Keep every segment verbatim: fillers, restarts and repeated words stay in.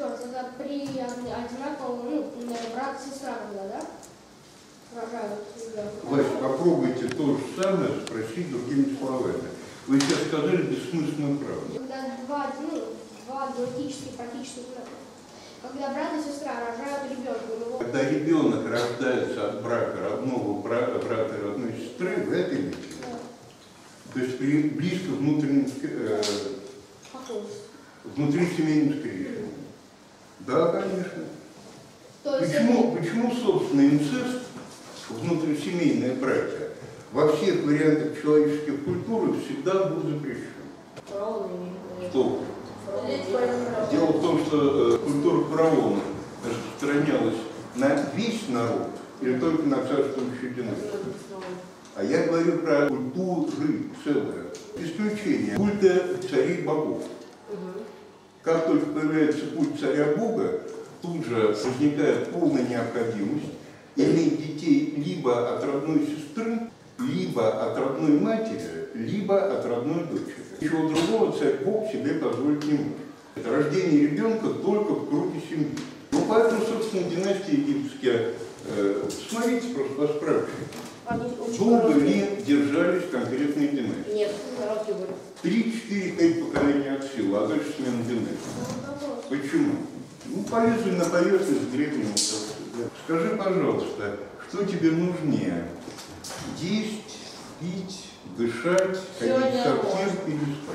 четвертый, это при одинаковом, ну, брат и сестра, когда, да? Рожают ребенка. Вась, попробуйте то же самое спросить другими словами. Вы сейчас сказали бессмысленную правду. Когда два, ну, два генетически практически брата. Когда брат и сестра рожают ребенка, у него... Когда ребенок рождается от брака родного брата, брата и родной сестры, вы это имеете? Да. То есть при близко внутреннем, э, внутрисемейном скрещении. Да, конечно. То есть почему, это... почему, собственно, инцест, внутрисемейные братья, во всех вариантах человеческих культур всегда был запрещен? Что? Дело в том, что э, культура фараона распространялась на весь народ или только на царствующую династию. А я говорю про культуры целое. Исключение культа царей богов. Как только появляется культ царя бога, тут же возникает полная необходимость иметь детей либо от родной сестры, либо от родной матери, либо от родной дочери. Ничего другого царь-бог себе позволить не может. Это рождение ребенка только в круге семьи. Ну, поэтому, собственно, династии египетские, э, смотрите просто по справочнику, долго ли держались конкретные династии? Нет, короткий были. Три-четыре-пять поколений от силы, а дальше смена династии. Почему? Ну, полезли на поверхность древнего царства. Скажи, пожалуйста, что тебе нужнее? Есть, пить, дышать, ходить в сортир или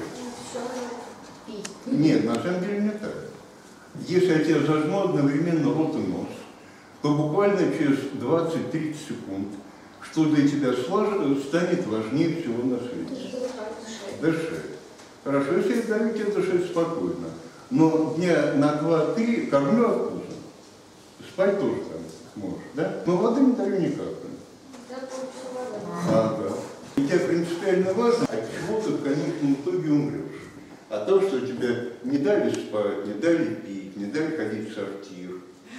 спать? Нет, на самом деле не так. Если я тебя зажму одновременно рот и нос, то буквально через двадцать-тридцать секунд, что для тебя станет важнее всего на свете? Дышать. Хорошо, если я даю тебе дышать спокойно, но дня на два-три кормлю откуда? Спать тоже там можешь, да? Но воды не даю никак. Ага. И тебе принципиально важно, от чего ты в конечном итоге умрешь. А то, что тебе не дали спать, не дали пить, не дали ходить в сортир.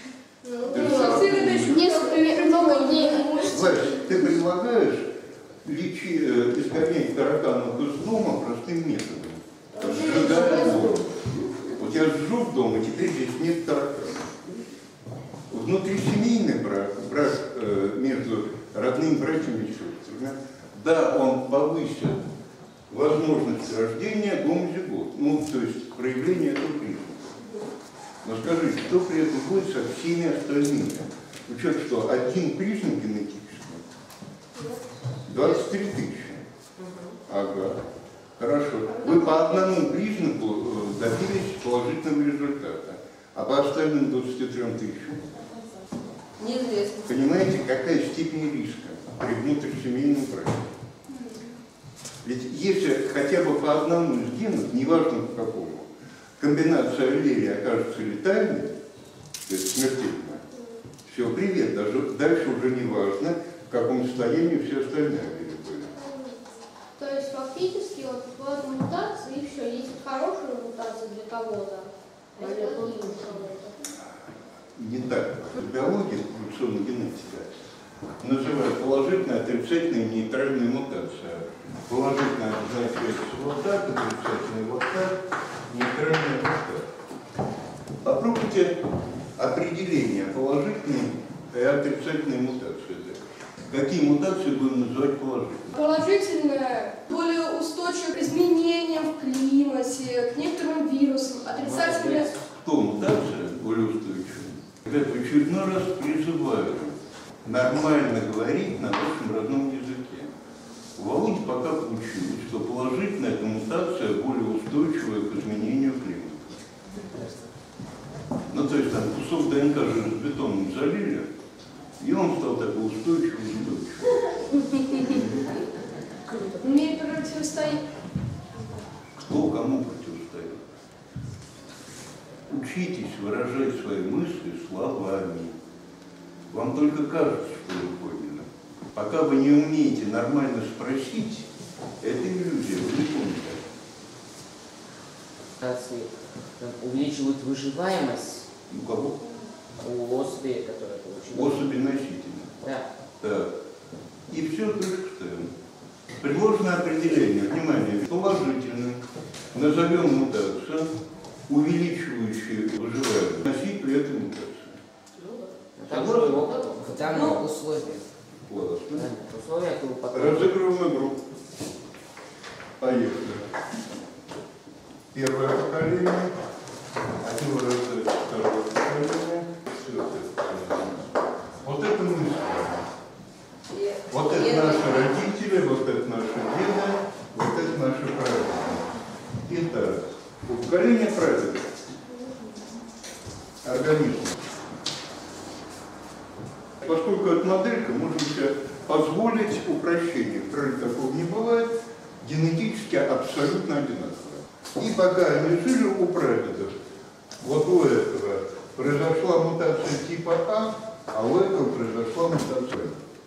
Несколько много дней. Вась, ты предлагаешь лечи, э, изгонять тараканов из дома простым методом. Сжигая дом. У тебя сжег дом, и теперь здесь нет тараканов. Внутрисемейный брак, брак э, между родными братьями и сестрами, да, он повысит возможность рождения гомозигот, ну, то есть проявление этого признака. Но скажите, что при этом будет со всеми остальными? Учет, что один признак генетический, двадцать три тысячи. Ага, хорошо. Вы по одному признаку добились положительного результата, а по остальным двадцати трём тысячам? Неизвестно. Понимаете, какая степень риска при внутрисемейном браке? Ведь если хотя бы по одному из генов, неважно по какому, комбинация аллелей окажется летальной, то есть смертельной, все, привет, даже дальше уже не важно, в каком состоянии все остальные аллели были. То есть фактически вот вот мутации и все, есть хорошая мутация для кого-то, а есть плохие мутации. Не так. Биология, эволюционная генетика называют положительная, отрицательная и нейтральная мутация. Положительная означает вот так, отрицательная вот так, нейтральная вот так. Попробуйте определение положительной и отрицательной мутации. Какие мутации будем называть положительными? Положительная, более устойчивая к изменениям в климате, к некоторым вирусам. Отрицательная. Кто мутация более устойчивая? Ребята, в очередной раз призываю нормально говорить на нашем родном языке. У Володи пока получилось, что положительная эта мутация более устойчивая к изменению климата. Ну, то есть там кусок ДНК железобетоном залили, и он стал такой устойчивый и устойчивый. Умеет противостоять. Кто кому противостоит? Учитесь выражать свои мысли словами. Вам только кажется, что вы поняли. Пока вы не умеете нормально спросить, это иллюзия, вы не помните. Увеличивают выживаемость У кого? у особей, которые получили. Особи носители. Да. Так. И все, точка ставим. Предложено определение, внимание, положительное. Назовем мутацию. увеличивающие выживаемость носителя этой мутации. Там же его В данных условиях. Вот. в условиях его потом. Разыгрываем игру. Поехали. Первое поколение. Один рождается, второе поколение. Четвертое поколение. Вот это мы с вами. Вот это наши родители, вот это наши деды, вот это наши прадеды. Итак, поколение прадедов. Организм. Поскольку это моделька, можем себе позволить упрощение. В природе такого не бывает. Генетически абсолютно одинаковые. И пока они жили у прадедов, вот у этого произошла мутация типа А, а у этого произошла мутация.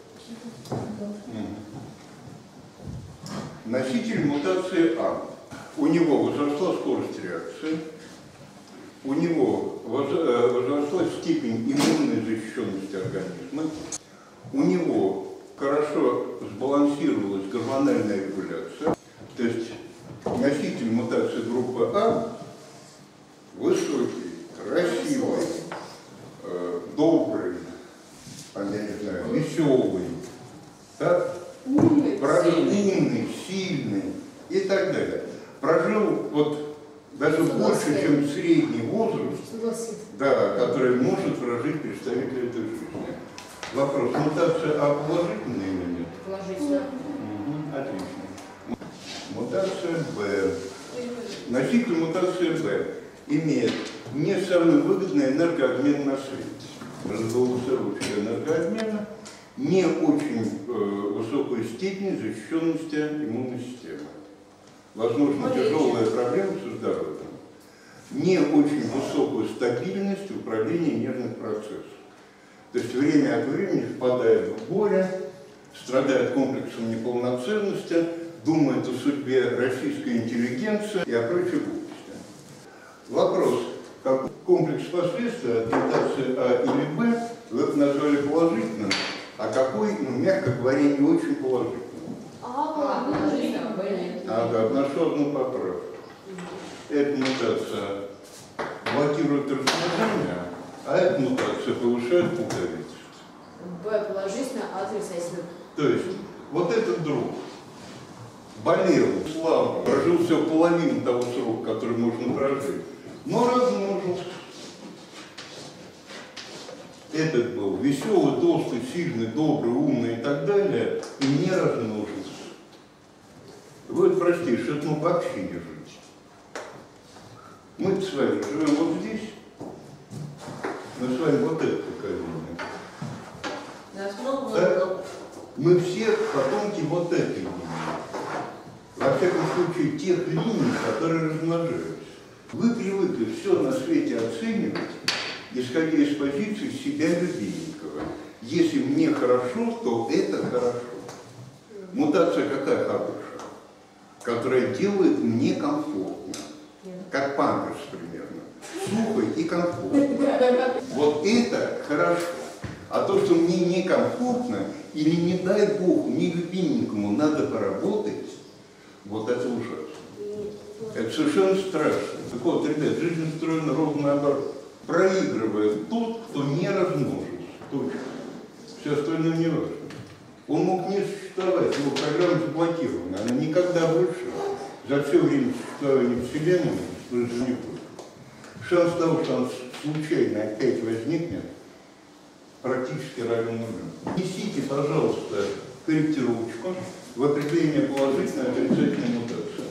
Носитель мутации А. У него возросла скорость реакции, у него возросла степень иммунной защищенности организма, у него хорошо сбалансировалась гормональная регуляция, то есть носитель мутации группы А высокий, красивый, э, добрый, а я не знаю, веселый, да? Умный. Умный, сильный и так далее. Прожил вот даже больше, чем средний возраст, да, который может прожить представитель этой жизни. Вопрос, мутация А положительная или нет? Положительно. Угу, отлично. Мутация Б. Носитель мутации Б имеет не самый выгодный энергообмен на свете. Разголосоручный энергообмена, не очень э, высокую степень защищенности иммунной системы. Возможно, тяжелая проблема со здоровьем. Не очень высокую стабильность управления нервных процессов. То есть время от времени впадает в горе, страдает комплексом неполноценности, думает о судьбе российской интеллигенции и о прочей глупости. Вопрос, как комплекс последствий от мутации А или Б, вы это назвали положительным, а какой, ну, мягко говоря, не очень положительным. А, положительно. Ага, вношу одну поправку. Эта мутация блокирует размножение, а эта мутация повышает плодовитость. Б положительно, а отрицательно. То есть, вот этот друг болел, слабо, прожил всего половину того срока, который можно прожить, но размножился. Этот был веселый, толстый, сильный, добрый, умный и так далее, и не размножился. Вы простите, что это ну вообще не жить. Мы с вами живем вот здесь, мы с вами вот это поколение. Да? Мы все потомки вот этой линии. Во всяком случае, тех линий, которые размножаются. Вы привыкли все на свете оценивать, исходя из позиции себя любимого. Если мне хорошо, то это хорошо. Мутация какая хорошая? Которая делает мне комфортно. Как памперс примерно. Сухо и комфортно. Вот это хорошо. А то, что мне некомфортно, или не дай Бог, мне любименькому надо поработать, вот это ужасно. Это совершенно страшно. Так вот, ребят, жизнь устроена ровно наоборот. Проигрывает тот, кто не размножился. Точно. Все остальное не важно. Он мог не существовать, его программа заблокирована. Она никогда больше за все время существования Вселенной не будет. Шанс того, что он случайно опять возникнет, практически равен нулю. Несите, пожалуйста, корректировочку в определение положительной и отрицательной мутации.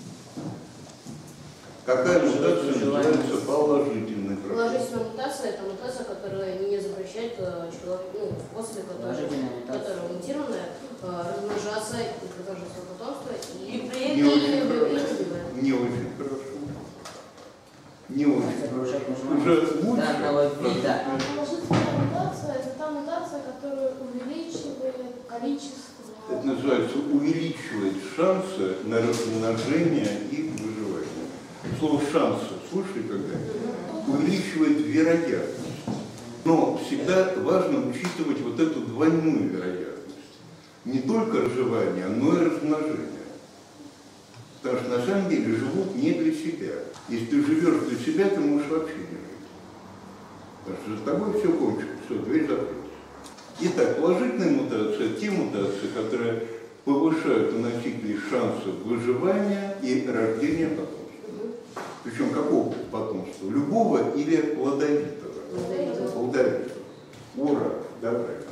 Какая мутация называется положительной? Положительная мутация – это мутация, которая не запрещает человеку, ну, особи, которая, которая мутированная, размножаться и продолжать свое потомство и при этом Не очень хорошо. не Не очень хорошо. Не очень хорошо. Уже лучше. данного вида. А положительная мутация – это та мутация, которая увеличивает количество. Это называется увеличивает шансы на размножение и выживание. Слово «шансы» слышали когда-нибудь? Увеличивает вероятность. Но всегда важно учитывать вот эту двойную вероятность. Не только разживание, но и размножение. Потому что на самом деле живут не для себя. Если ты живешь для себя, ты можешь вообще не жить. Потому что за тобой все кончится, все, дверь закрыта. Итак, положительные мутации – те мутации, которые повышают у носителей шансы выживания и рождения потомства. Причем какого потомства? Любого или плодовитого? Плодовитого. Плодовитого. Ура! Давай.